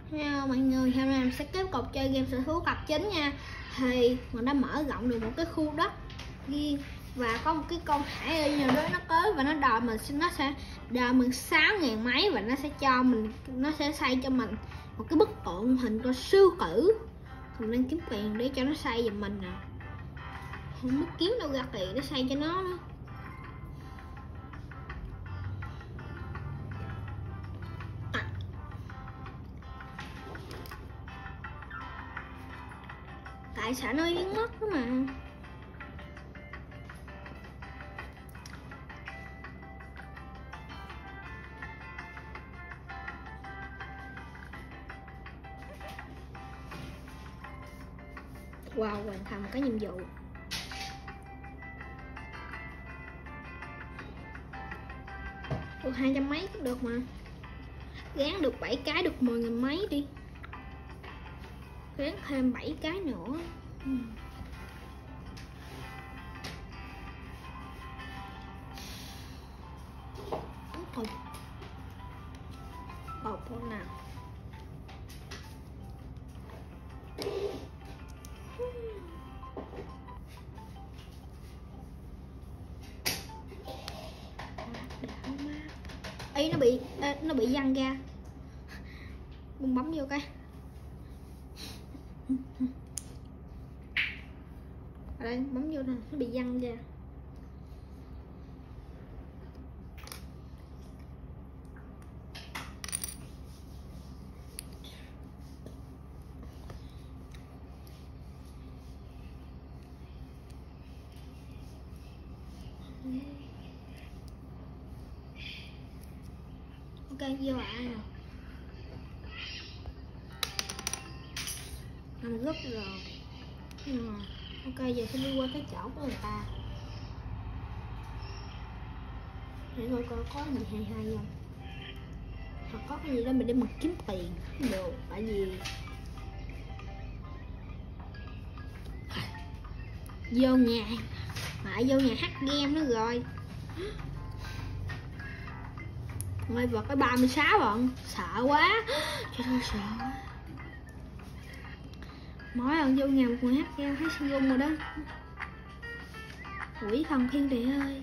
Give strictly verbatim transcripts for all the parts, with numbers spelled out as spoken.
Hello mọi người, hôm nay mình sẽ tiếp tục chơi game sở thú cặp chính nha. Thì mình đã mở rộng được một cái khu đất riêng và có một cái con hải ly nào đó nó tới và nó đòi mình nó sẽ đòi mình sáu ngàn mấy và nó sẽ cho mình nó sẽ xây cho mình một cái bức tượng hình con sư tử. Mình đang kiếm tiền để cho nó xây giùm mình nè. Không biết kiếm đâu ra tiền để xây cho nó nữa. Tại sao nó biến mất đó mà. Wow, hoàn thành một cái nhiệm vụ. Được hai trăm mấy cũng được mà. Gán được bảy cái được mười nghìn mấy đi. Gán thêm bảy cái nữa. Ừ. Thôi. Bột con nào. Ê, nó bị nó bị văng ra. Bung bấm vô cái. Ở đây bấm vô nè, nó bị văng ra. Ok, vô lại nào. Nằm gấp rồi. Ừ. Ok, giờ sẽ đi qua cái chỗ của người ta để coi coi có gì hay hay không, hoặc có cái gì đó mình để mình kiếm tiền được. Tại vì vô nhà lại vô nhà hack game nữa rồi. Ngay vào cái ba mươi sáu rồi, sợ quá, trời ơi sợ quá. Mỗi lần vô nhà một người hack game thấy sưng rung rồi đó. Quỷ thần thiên địa ơi,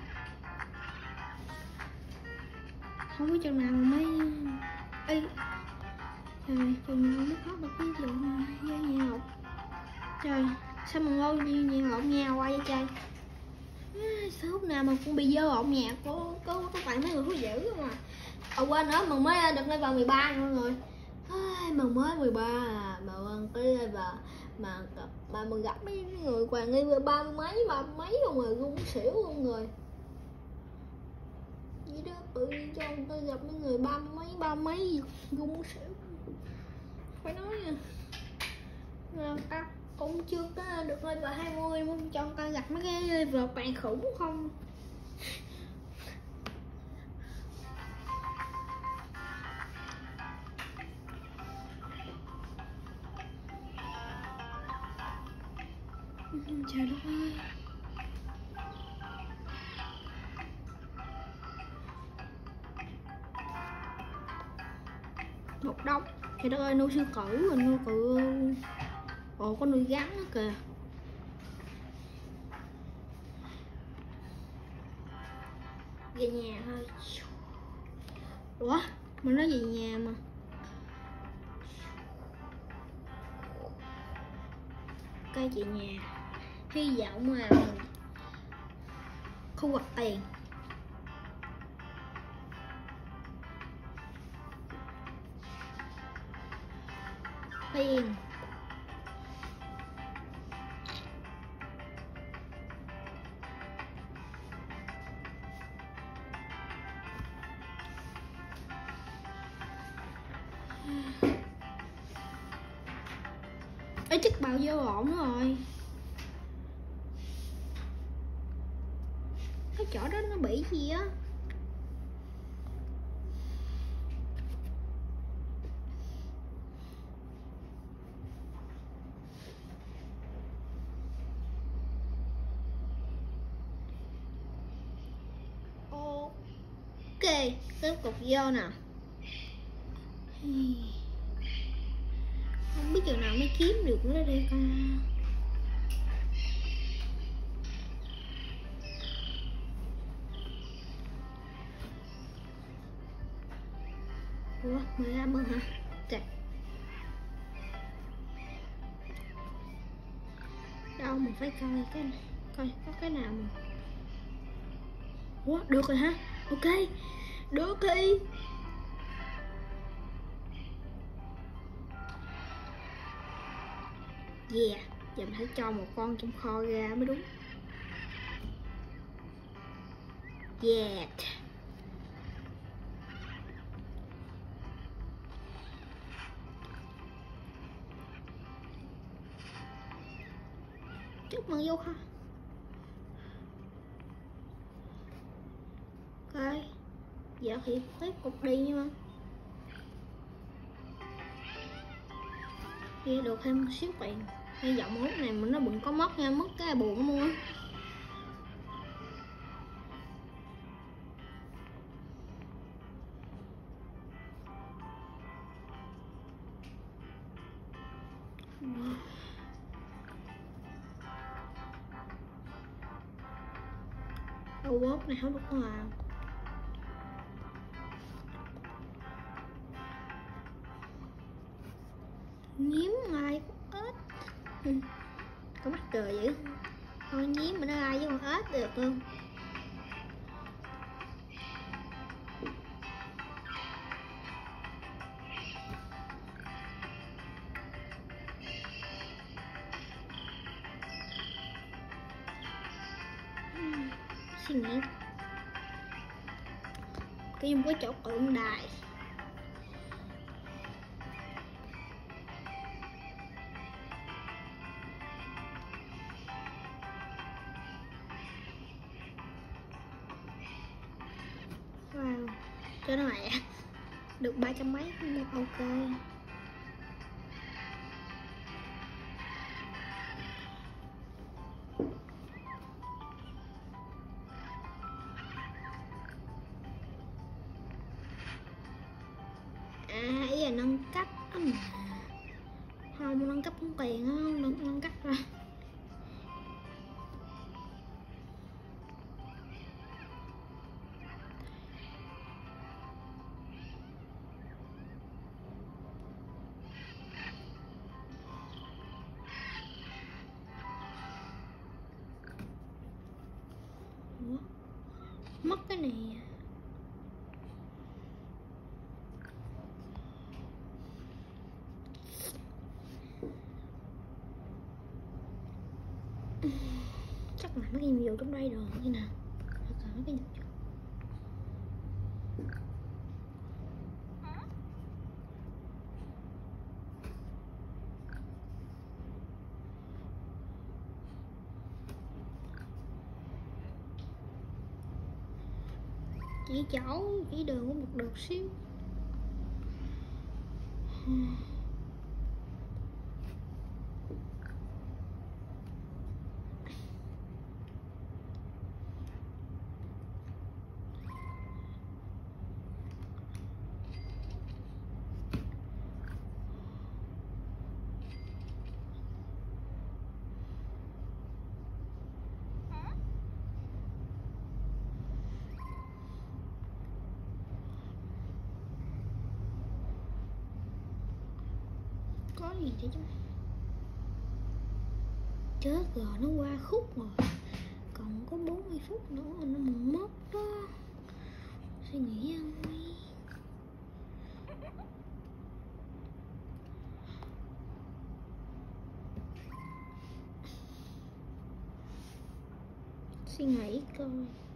không biết chừng nào mới ê trời, chừng nào mới có được cái vụ mà vô nhà lộn. Trời, sao mà ngô như nhà lộn nhà qua vậy trời. Sao lúc nào mà cũng bị dơ lộn nhà có có có bạn mấy người thú dữ mà. À quên nữa, mừng mới được lên vào mười ba mọi người. Mừng mới mười ba à, mà quên cái level mà mà mình gặp mấy người hoàng level ba mươi mấy ba mấy không rồi rung xỉu luôn rồi. Vậy đó, tự nhiên cho tôi gặp mấy người ba mấy ba mấy rung xỉu. Phải nói nha, ta cũng chưa có được level hai mươi muốn cho ta gặp mấy cái level bạn khủng không. Trời đất ơi. Một đống. Trời đất ơi, nuôi sư tử rồi nuôi cự. Ồ, có nuôi rắn nữa kìa. Về nhà thôi. Ủa, mình nói về nhà mà. Cây về nhà. Hy vọng là thu hoạch tiền. Tiền. Ê, chắc bào vô ổn rồi. Cái chỗ đó nó bị gì á. Ok, tiếp tục vô nè. chừng nào mới kiếm được nữa đây ta. Ủa, mười lăm rồi hả? Trời. Đâu mình phải coi cái này. Coi có cái nào mà. Ủa, được rồi hả? Ok. Được đi. Yeah, giờ mình phải cho một con trong kho ra mới đúng. Yeah. Chúc mừng vô kho. Coi. Giờ thì tiếp cục đi nha mà. Kia được thêm xíu tiền. Hy vọng lúc này mình nó bụng có mất nha, mất cái buồn mua. Đâu bóp này không được mà. Nhím ai con ếch. Ừ. Có mắc cười vậy. Con nhím mà nó ai với con ếch được không? Suy nghĩ cái một cái chỗ tượng đài. Wow, cho nó mẹ được ba trăm mấy cũng ok. À, ý là nâng cấp á mà. Không, nâng cấp không tiền á, nâng, nâng cấp ra. Ủa? Mất cái này. Chắc là mấy cái nhiệm vụ trong đây rồi như nào. Phải mấy cái nhiệm vụ. Chỉ chỗ, chỉ đường cũng một được xíu. Có gì thế chứ? Chết rồi, nó qua khúc rồi. Còn có bốn mươi phút nữa mà nó mất đó. Suy nghĩ ăn đi. Suy nghĩ coi.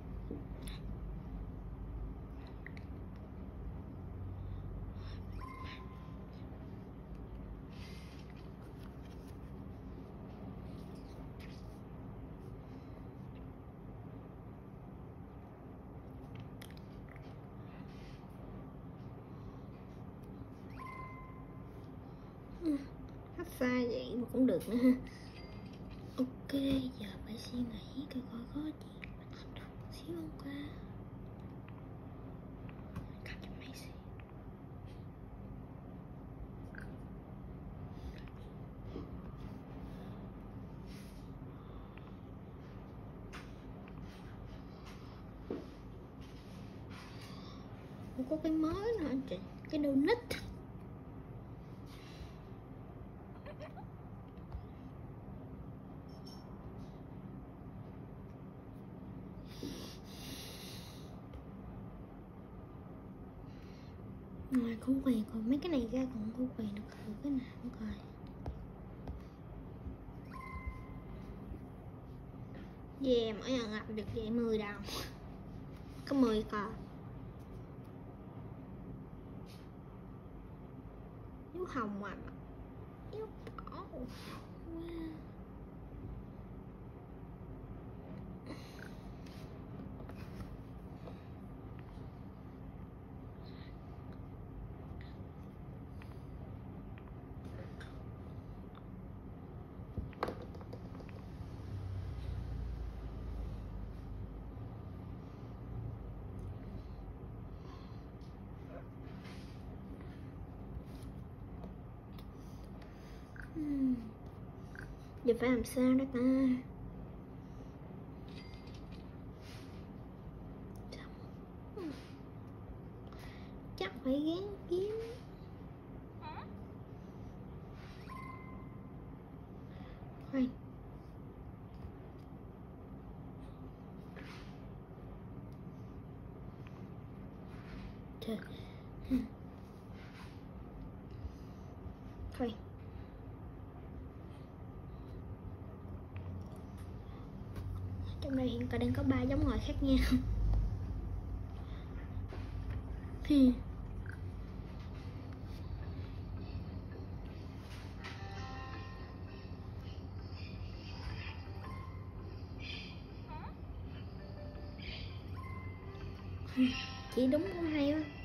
Hát xa vậy mà cũng được nữa ha. Ok, giờ phải suy nghĩ coi coi có gì mình làm được xíu không qua. có cái mới nữa chị, cái donut. Ngoài khô quỳ còn mấy cái này ra còn khô quỳ được thử cái nào không coi. Yeah, mỗi lần gặp được vậy mười đồng. Có mười cò. Dấu hồng mà. Dấu đỏ. Wow. Hmm. Giờ phải làm sao đó ta? Chắc phải gán kiếm. Khoan. Trời. Khoan. Trong đây hiện tại đang có ba giống ngòi khác nhau. Hmm. Chỉ đúng không hay quá.